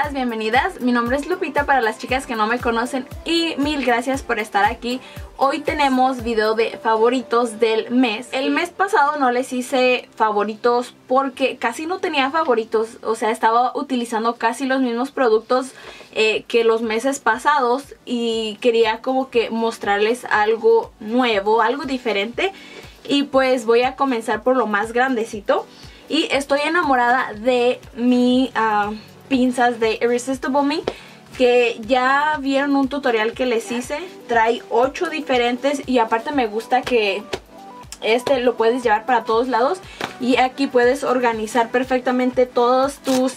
buenas, bienvenidas. Mi nombre es Lupita para las chicas que no me conocen y mil gracias por estar aquí. Hoy tenemos video de favoritos del mes. El mes pasado no les hice favoritos porque casi no tenía favoritos. O sea, estaba utilizando casi los mismos productos que los meses pasados y quería como que mostrarles algo nuevo, algo diferente. Y pues voy a comenzar por lo más grandecito. Y estoy enamorada de mi pinzas de Irresistible Me, que ya vieron un tutorial que les hice. Trae 8 diferentes y aparte me gusta que este lo puedes llevar para todos lados. Y aquí puedes organizar perfectamente todos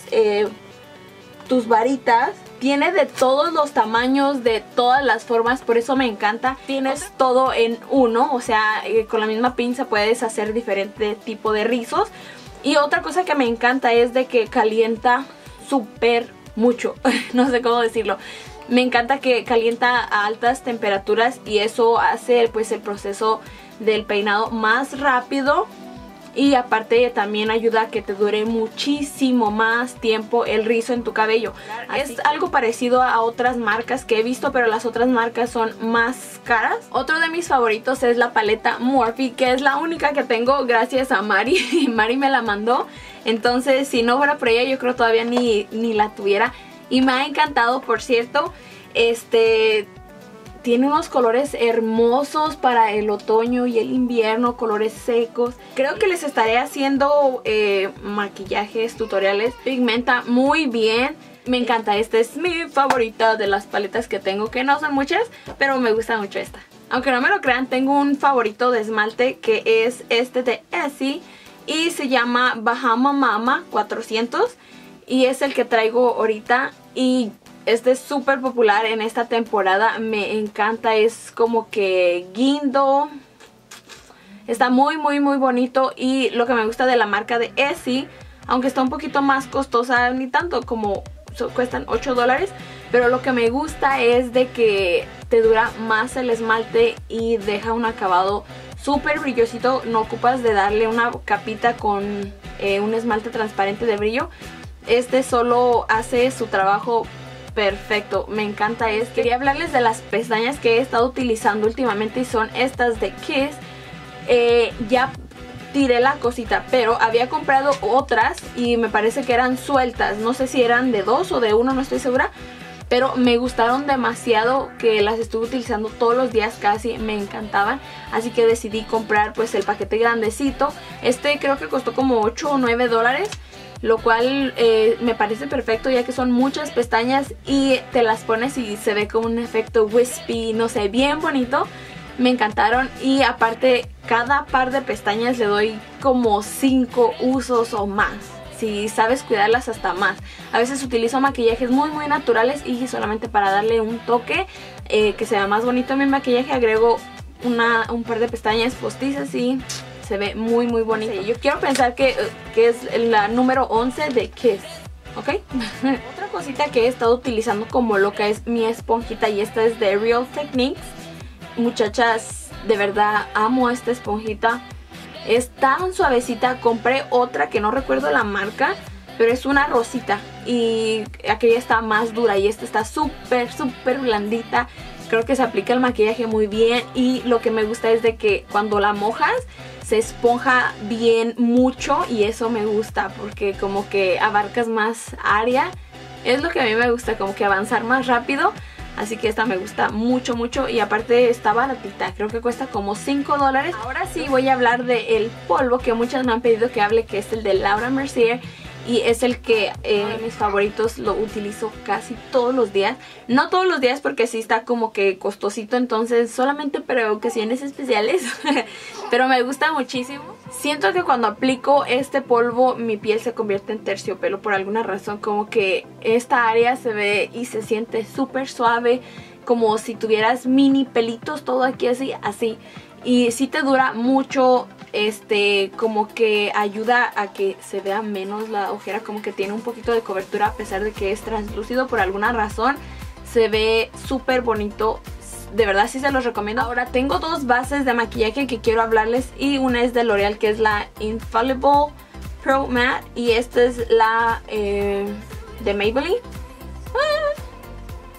tus varitas. Tiene de todos los tamaños, de todas las formas, por eso me encanta. Tienes todo en uno, o sea, con la misma pinza puedes hacer diferente tipo de rizos. Y otra cosa que me encanta es de que calienta súper mucho, no sé cómo decirlo. Me encanta que calienta a altas temperaturas y eso hace pues el proceso del peinado más rápido. Y aparte también ayuda a que te dure muchísimo más tiempo el rizo en tu cabello. Es algo parecido a otras marcas que he visto, pero las otras marcas son más caras. Otro de mis favoritos es la paleta Morphe, que es la única que tengo gracias a Mari. Mari me la mandó, entonces si no fuera por ella yo creo todavía ni la tuviera. Y me ha encantado, por cierto. Tiene unos colores hermosos para el otoño y el invierno, colores secos. Creo que les estaré haciendo maquillajes, tutoriales. Pigmenta muy bien. Me encanta, esta es mi favorita de las paletas que tengo, que no son muchas, pero me gusta mucho esta. Aunque no me lo crean, tengo un favorito de esmalte que es este de Essie y se llama Bahama Mama 400 y es el que traigo ahorita y este es súper popular en esta temporada, me encanta, es como que guindo, está muy bonito. Y lo que me gusta de la marca de Essie, aunque está un poquito más costosa, ni tanto, como cuestan $8, pero lo que me gusta es de que te dura más el esmalte y deja un acabado súper brillosito. No ocupas de darle una capita con un esmalte transparente de brillo, este solo hace su trabajo perfecto, me encanta. Quería hablarles de las pestañas que he estado utilizando últimamente y son estas de Kiss. Ya tiré la cosita, pero había comprado otras y me parece que eran sueltas, no sé si eran de 2 o de 1, no estoy segura, pero me gustaron demasiado, que las estuve utilizando todos los días casi, me encantaban, así que decidí comprar pues el paquete grandecito. Creo que costó como 8 o 9 dólares, lo cual me parece perfecto, ya que son muchas pestañas y te las pones y se ve como un efecto wispy, no sé, bien bonito. Me encantaron y aparte cada par de pestañas le doy como 5 usos o más. Si sabes cuidarlas, hasta más. A veces utilizo maquillajes muy naturales y solamente para darle un toque que se vea más bonito mi maquillaje agrego un par de pestañas postizas y se ve muy bonito. Sí, yo quiero pensar que es la número 11 de Kiss, ¿ok? Otra cosita que he estado utilizando como loca es mi esponjita y esta es de Real Techniques. Muchachas, de verdad amo esta esponjita. Es tan suavecita. Compré otra que no recuerdo la marca, pero es una rosita y aquella está más dura y esta está súper blandita. Creo que se aplica el maquillaje muy bien y lo que me gusta es de que cuando la mojas se esponja bien mucho y eso me gusta porque como que abarcas más área. Es lo que a mí me gusta, como que avanzar más rápido. Así que esta me gusta mucho y aparte está baratita, creo que cuesta como 5 dólares. Ahora sí voy a hablar del polvo que muchas me han pedido que hable, que es el de Laura Mercier. Y es el que mis favoritos, lo utilizo casi todos los días. No todos los días porque sí está como que costosito, entonces solamente para ocasiones especiales. Pero me gusta muchísimo. Siento que cuando aplico este polvo mi piel se convierte en terciopelo por alguna razón. Como que esta área se ve y se siente súper suave, como si tuvieras mini pelitos todo aquí así. Y sí te dura mucho. Como que ayuda a que se vea menos la ojera, como que tiene un poquito de cobertura a pesar de que es translúcido por alguna razón. Se ve súper bonito, de verdad sí se los recomiendo. Ahora tengo 2 bases de maquillaje que quiero hablarles y una es de L'Oreal, que es la Infallible Pro Matte, y esta es la de Maybelline.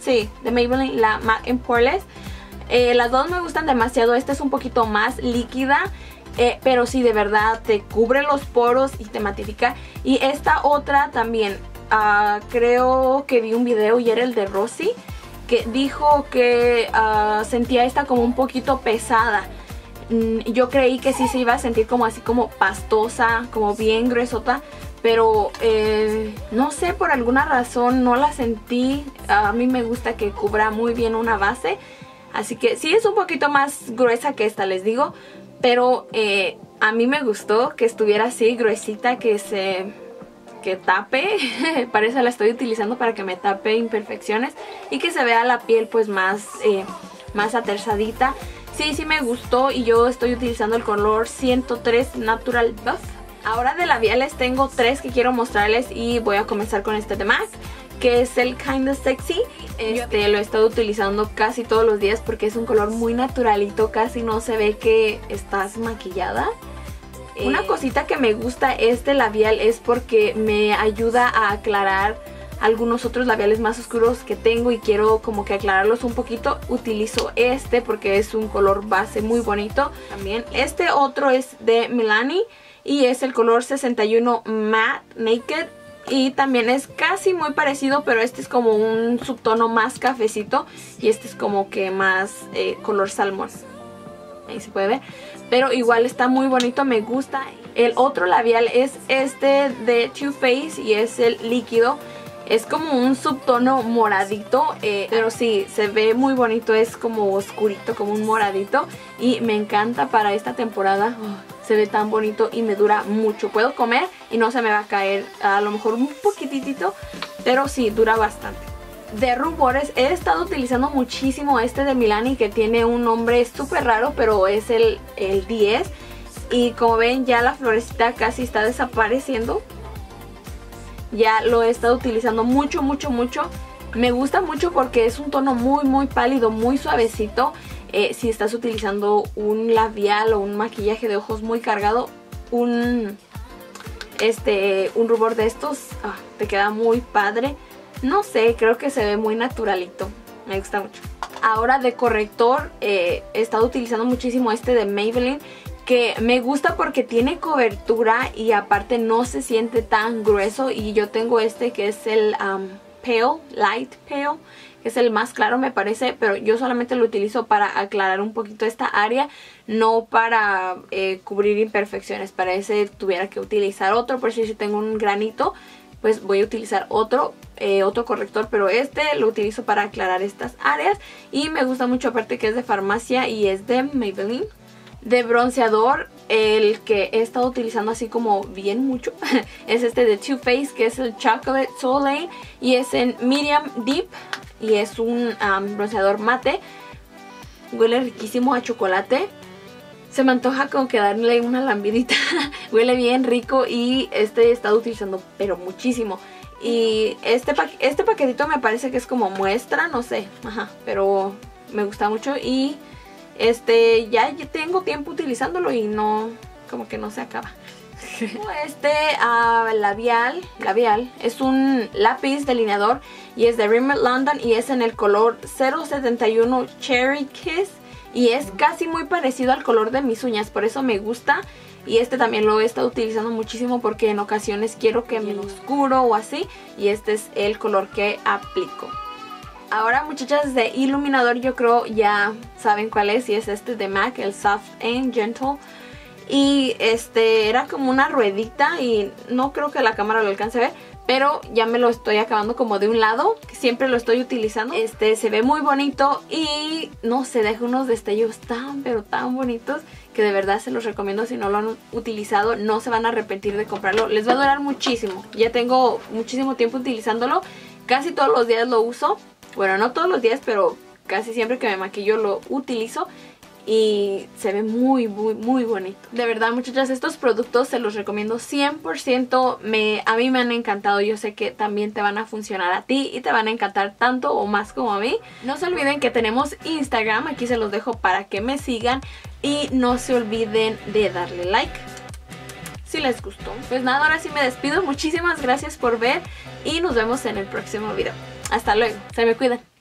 Sí, de Maybelline, la Matte and Poreless. Las dos me gustan demasiado. Esta es un poquito más líquida, pero sí, de verdad te cubre los poros y te matifica. Y esta otra también, creo que vi un video y era el de Rosy, que dijo que sentía esta como un poquito pesada. Yo creí que sí se iba a sentir como así como pastosa, como bien gruesota, pero no sé, por alguna razón no la sentí. A mí me gusta que cubra muy bien una base, así que sí es un poquito más gruesa que esta, les digo, pero a mí me gustó que estuviera así gruesita, que tape. Para eso la estoy utilizando, para que me tape imperfecciones y que se vea la piel pues más aterradita. Sí me gustó, y yo estoy utilizando el color 103 Natural Buff. Ahora de labiales tengo tres que quiero mostrarles, y voy a comenzar con este de MAC, que es el Kinda Sexy. Lo he estado utilizando casi todos los días porque es un color muy naturalito, casi no se ve que estás maquillada. Una cosita que me gusta este labial es porque me ayuda a aclarar algunos otros labiales más oscuros que tengo y quiero como que aclararlos un poquito. Utilizo este porque es un color base muy bonito. También este otro es de Milani y es el color 61 Matte Naked, y también es casi muy parecido, pero este es como un subtono más cafecito y este es como que más color salmón. Ahí se puede ver, pero igual está muy bonito, me gusta. El otro labial es este de Too Faced y es el líquido. Es como un subtono moradito, pero sí, se ve muy bonito, es como oscurito, como un moradito, y me encanta para esta temporada. Se ve tan bonito y me dura mucho. Puedo comer y no se me va a caer, a lo mejor un poquitito, pero sí, dura bastante. De rubores he estado utilizando muchísimo este de Milani, que tiene un nombre súper raro, pero es el 10. Y como ven, ya la florecita casi está desapareciendo. Ya lo he estado utilizando mucho. Me gusta mucho porque es un tono muy pálido, muy suavecito. Si estás utilizando un labial o un maquillaje de ojos muy cargado, un rubor de estos te queda muy padre. No sé, creo que se ve muy naturalito. Me gusta mucho. Ahora de corrector, he estado utilizando muchísimo este de Maybelline, que me gusta porque tiene cobertura y aparte no se siente tan grueso. Y yo tengo este que es el Light Pale, que es el más claro me parece, pero yo solamente lo utilizo para aclarar un poquito esta área, no para cubrir imperfecciones. Para ese tuviera que utilizar otro, por si tengo un granito, pues voy a utilizar otro corrector, pero este lo utilizo para aclarar estas áreas y me gusta mucho, aparte que es de farmacia y es de Maybelline. De bronceador, el que he estado utilizando así como bien mucho es este de Too Faced, que es el Chocolate Soleil, y es en Medium Deep y es un bronceador mate. Huele riquísimo a chocolate. Se me antoja como que darle una lambidita. Huele bien rico y he estado utilizando pero muchísimo. Y este paquetito me parece que es como muestra, no sé, pero me gusta mucho. Y ya tengo tiempo utilizándolo y no, como que no se acaba. Labial es un lápiz delineador y es de Rimmel London y es en el color 071 Cherry Kiss y es casi muy parecido al color de mis uñas, por eso me gusta. Y este también lo he estado utilizando muchísimo porque en ocasiones quiero que me lo oscuro o así, y este es el color que aplico. Ahora, muchachas, de iluminador yo creo ya saben cuál es, y es este de MAC, el Soft and Gentle. Y era como una ruedita y no creo que la cámara lo alcance a ver, pero ya me lo estoy acabando como de un lado, que siempre lo estoy utilizando. Se ve muy bonito y no sé, deja unos destellos pero tan bonitos que de verdad se los recomiendo. Si no lo han utilizado, no se van a arrepentir de comprarlo. Les va a durar muchísimo. Ya tengo muchísimo tiempo utilizándolo. Casi todos los días lo uso. Bueno, no todos los días, pero casi siempre que me maquillo lo utilizo. Y se ve muy bonito. De verdad, muchachas, estos productos se los recomiendo 100%. A mí me han encantado. Yo sé que también te van a funcionar a ti y te van a encantar tanto o más como a mí. No se olviden que tenemos Instagram. Aquí se los dejo para que me sigan. Y no se olviden de darle like si les gustó. Pues nada, ahora sí me despido. Muchísimas gracias por ver y nos vemos en el próximo video. Hasta luego. Se me cuidan.